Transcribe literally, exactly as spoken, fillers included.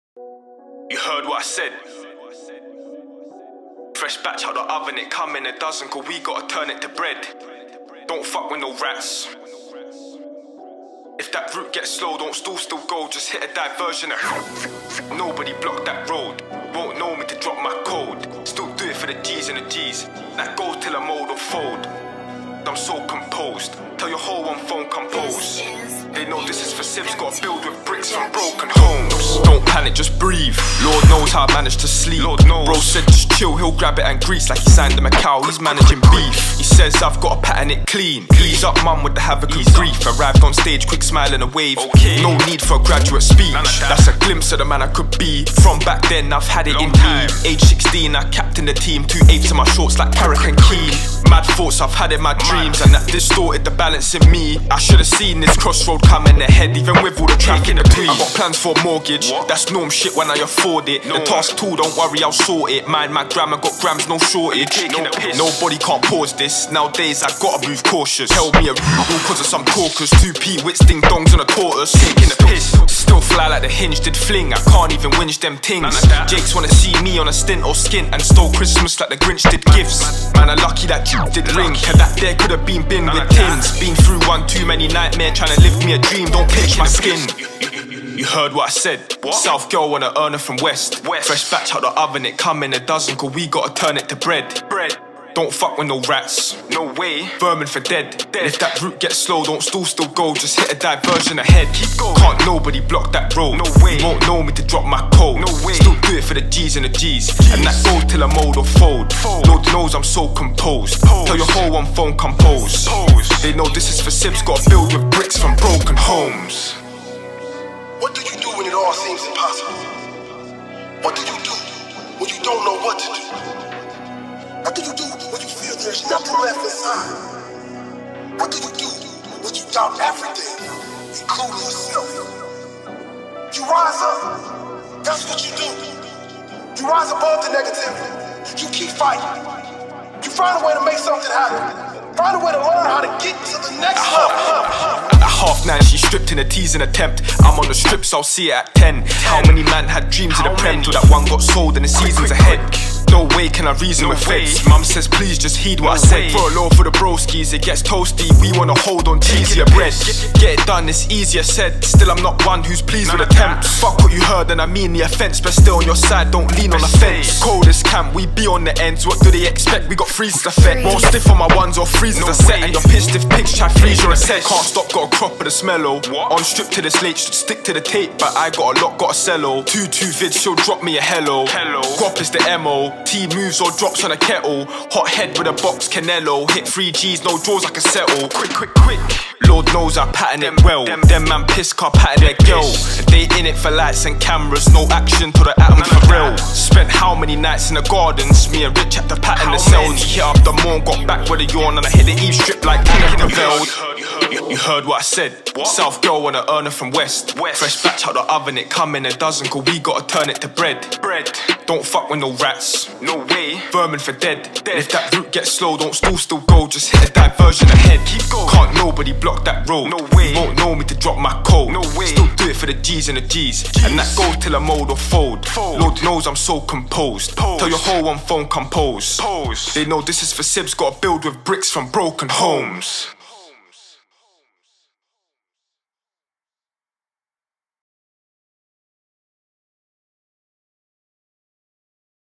You heard what I said. Fresh batch out the oven, it come in a dozen, cause we gotta turn it to bread. Don't fuck with no rats. If that route gets slow, don't stall, still go, just hit a diversion. Nobody block that road, won't know me to drop my code. Still do it for the G's and the G's, that goes till I mold or fold. I'm so composed, tell your whole one phone compose. They know this is for Sibs, gotta build with bricks from broken homes. Don't panic, just breathe. Lord knows how I managed to sleep. Lord knows. Bro said just chill, he'll grab it and grease like he signed the Macau. He's managing beef. He says I've got to pattern it clean. Ease up mum with the havoc of grief. Arrived on stage, quick smile and a wave. Okay. No need for a graduate speech. That's a glimpse of the man I could be. From back then I've had it Long in time. me. Age sixteen I captained the team. Two eights in my shorts like Carrick and Keane. Mad thoughts I've had in my dreams, and that distorted the balance in me. I should have seen this crossroad coming ahead, even with all the traffic in the plea. I got plans for a mortgage, what? That's norm shit when I afford it. No the task too, don't worry, I'll sort it. Mind my grammar, got grams, no shortage. No, nobody can't pause this. Nowadays I gotta move cautious. Held me a rule cause of some talkers. Two P wits, ding dongs on a tortoise. Taking the piss, still fly like the hinge did fling. I can't even whinge them things. Jakes wanna see me on a stint or skint, and stole Christmas like the Grinch did gifts. Man, I'm lucky that you did ring, cause that there could have been bin with tins. Been through one too many nightmare, trying to live me a dream, don't pinch my skin. You heard what I said. What? South girl wanna earn her from West. West. Fresh batch out the oven, it come in a dozen, cause we gotta turn it to bread. Bread. Don't fuck with no rats. No way. Vermin for dead. dead. If that route gets slow, don't stall, still go, just hit a diversion ahead. Keep going. Can't nobody block that road. No way. You won't know me to drop my code. No way. Still do it for the G's and the G's. G's. And that goes till I mold or fold. fold. Lord knows I'm so composed. Pose. Tell your whole one phone compose. Pose. They know this is for Sibs, gotta build with bricks from broken homes. What do you do when it all seems impossible? What do you do when you don't know what to do? What do you do when you feel there's nothing left inside? What do you do when you doubt everything, including yourself? You rise up. That's what you do. You rise above the negativity. You keep fighting. You find a way to make something happen. Find a way to learn how to get to the next level. At half nine, she stripped in a teasing attempt. I'm on the strips, I'll see it at ten. How many man had dreams of the prem till that one got sold and the season's ahead? No way can I reason no with feds. Mum says please just heed what no I said. Way. Throw a low for the broskies, it gets toasty. We wanna hold on cheesier bread. Get, get it done, it's easier said. Still I'm not one who's pleased None with attempts. Fuck what you heard and I mean the offense, but still on your side, don't lean on the fence. Coldest camp, we be on the ends. What do they expect? We got freezes effect. More stiff on my ones or freezes no a set. And you're pissed if pigs try freeze your assess. Can't stop, got a crop of the smello. What? On strip to this late, should stick to the tape, but I got a lot, got a cello. Two two vids, she'll drop me a hello. Hello. Guap is the M O. T moves or drops on a kettle. Hot head with a box Canelo. Hit three G's, no draws I can settle. Quick, quick, quick. Lord knows I pattern it well. Them, them man piss car pattern their girl. They in it for lights and cameras, no action to the atom for real. Spent how many nights in the gardens? Me and Rich had to pattern the cells. Hit up the morn, got back with a yawn, and I hit the eve strip like King of the Veld. You heard what I said. What? South girl wanna earn her from West. West. Fresh batch out the oven, it come in a dozen, cause we gotta turn it to bread. Bread. Don't fuck with no rats. No way. Vermin for dead. dead. If that route gets slow, don't stall, still go, just hit a diversion ahead. Keep going. Can't nobody block that road. No way. You won't know me to drop my code. No way. Still do it for the G's and the G's. G's. And that goes till I mold or fold. fold. Lord knows I'm so composed. Pose. Tell your whole one phone compose. Pose. They know this is for Sibs, gotta build with bricks from broken homes.